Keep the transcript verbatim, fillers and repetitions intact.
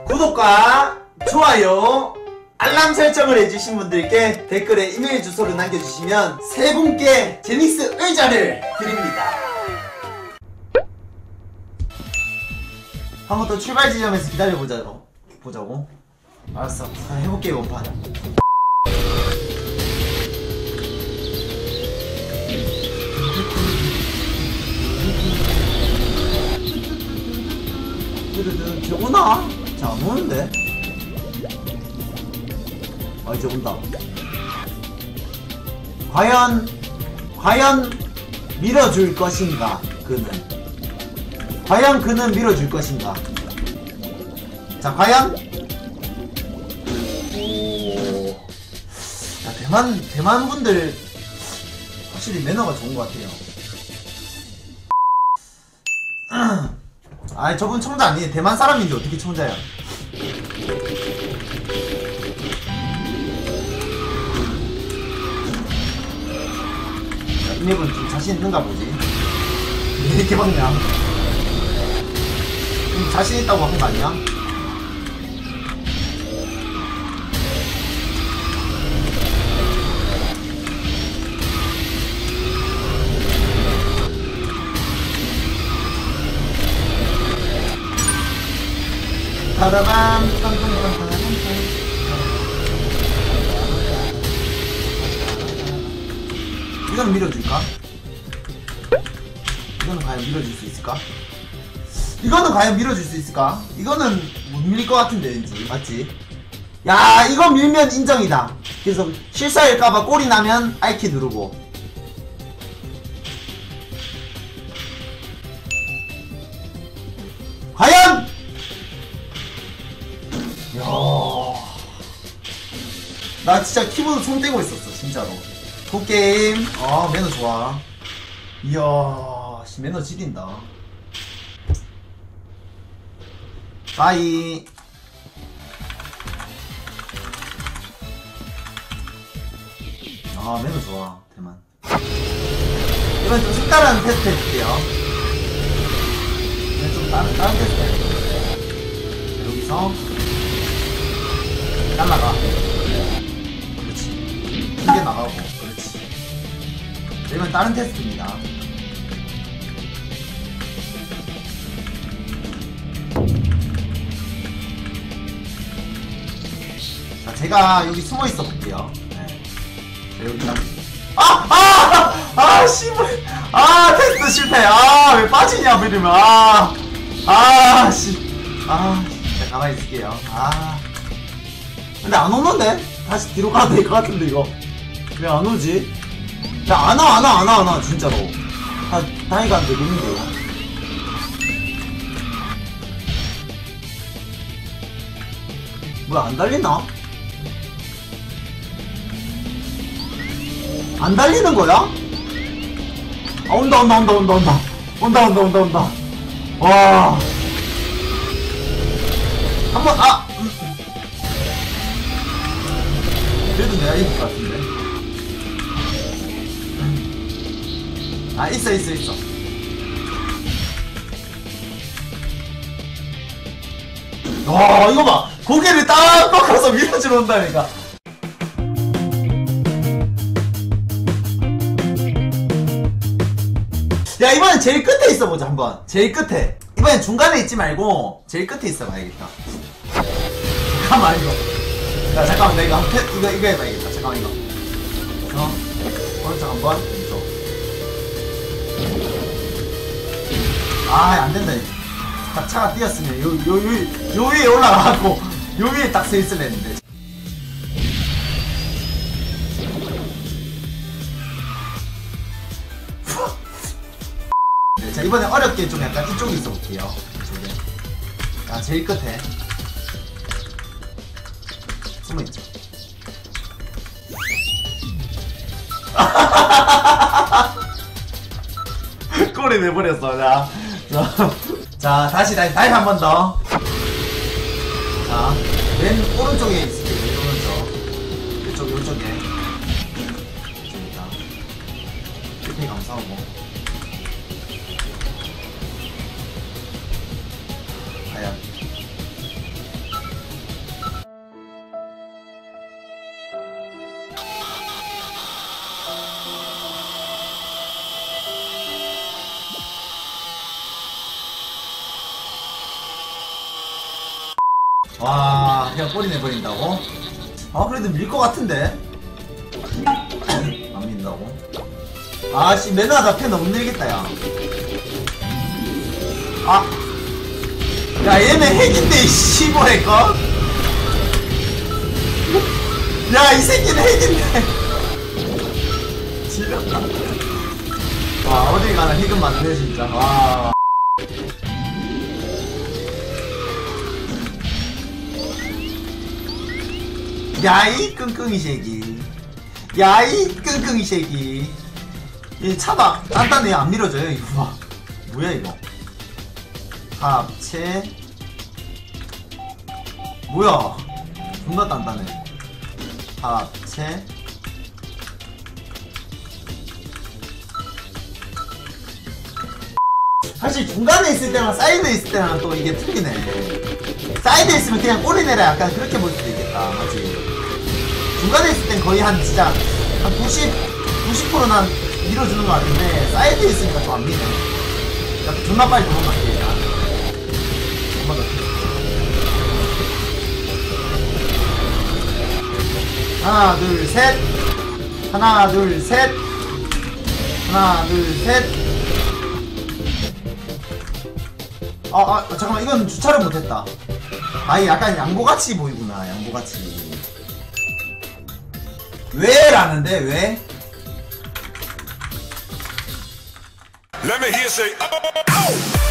구독과 좋아요 알람 설정을 해주신 분들께 댓글에 이메일 주소를 남겨주시면 세 분께 제닉스 의자를 드립니다. 한번 더 출발 지점에서 기다려보자고 보자고. 알았어, 자, 해볼게. 원판 이제 오나? 자, 안 오는데? 아, 이제 온다. 과연 과연 밀어줄 것인가 그는. 과연 그는 밀어줄 것인가. 자, 과연. 오. 야, 대만 대만 분들 확실히 매너가 좋은 것 같아요. 아이, 저분 청자 아니에요. 대만 사람인데 어떻게 청자야. 이 맵은 좀 자신 있는가 보지. 왜 이렇게 막냐. 좀 자신 있다고 한 거 아니야? 따라밤 이거는 밀어줄까? 이거는 과연 밀어줄 수 있을까? 이거는 과연 밀어줄 수 있을까? 이거는 못 밀릴 것 같은데 왠지. 맞지? 야, 이거 밀면 인정이다. 그래서 실수할까봐 꼴이 나면 알키 누르고. 과연! 이야, 나 진짜 키보드 손 떼고 있었어 진짜로. 굿게임. 아, 매너 좋아. 이야, 씨, 매너 지린다. 빠이. 아, 매너 좋아 대만. 이번 좀 색다른 테스트 해줄게요. 이번 좀 다른, 다른 테스트 해줄게요. 여기서 날라가. 그렇지. 튕겨 나가고. 그렇지. 이건 다른 테스트입니다. 자, 제가 여기 숨어 있어 볼게요. 네. 자, 여기 딱. 아! 아! 아! 씨발! 아! 테스트 실패! 아! 왜 빠지냐, 그러면. 아! 아! 씨. 아! 자, 가만히 있을게요. 아. 근데 안 오는데? 다시 뒤로 가도 될 것 같은데 이거 왜 안 오지? 야, 안 와, 안 와, 안 와, 안 와, 진짜로. 다, 다행히 가면 되겠는데요. 뭐야, 안 달리나? 안 달리는 거야? 아, 온다, 온다, 온다, 온다, 온다. 온다, 온다, 온다, 온다. 와. 한 번, 아! 그래도 내가 이길 것 같은데. 아, 있어 있어 있어. 와, 이거 봐. 고개를 딱 꺾어서 밀어주러 온다니까. 야, 이번엔 제일 끝에 있어보자. 한번 제일 끝에. 이번엔 중간에 있지 말고 제일 끝에 있어봐야겠다. 잠깐만 이거. 자, 잠깐만, 나 이거, 이거, 이거 해봐야겠다. 잠깐만, 이거. 어? 오른쪽 한 번, 왼쪽. 아, 안 된다, 이거. 딱 차가 뛰었으면, 요, 요, 요, 요 위에 올라가갖고, 요 위에 딱 서있으려 했는데. 네, 자, 이번에 어렵게 좀 약간 이쪽에 있어 볼게요. 이쪽에. 아, 제일 끝에. 숨어있죠. 꼬리 내버렸어. 자, 자, 자, 다시 다시 다시 한 번 더. 자, 맨 오른쪽에 있을게요. 맨 오른쪽. 이쪽, 이쪽에. 이쪽이다. 끝에 감싸우고. 과연. 와 그냥 꼬리 내버린다고? 아 그래도 밀 것 같은데? 안 민다고? 아씨 매너 잡혀 너무 늘겠다 야. 아, 야 얘네 핵인데 씨발할까? 야 이 새끼는 핵인데. 지렸다. 와 어딜 가나 핵은 맞네 진짜. 와. 야이 끙끙이 새끼. 야이 끙끙이 새끼. 이 차박 단단해 안 밀어져요 이거 봐. 뭐야 이거. 합체. 뭐야 존나 단단해. 합체. 사실 중간에 있을 때랑 사이드에 있을 때랑 또 이게 틀리네. 사이드에 있으면 그냥 꼬리 내라 약간 그렇게 볼 수도 있겠다. 맞지? 중간에 있을 땐 거의 한 진짜 한 구십, 구십 퍼센트는 밀어주는 것 같은데 사이드에 있으니까 좀 안 미네. 약간 존나 빨리 도망갈게. 하나 둘 셋. 하나 둘 셋. 하나 둘 셋. 아, 아 잠깐만 이건 주차를 못했다. 아니 약간 양보같이 보이구나. 양보같이. 왜? 라는데 왜? Let me hear say, oh, oh, oh.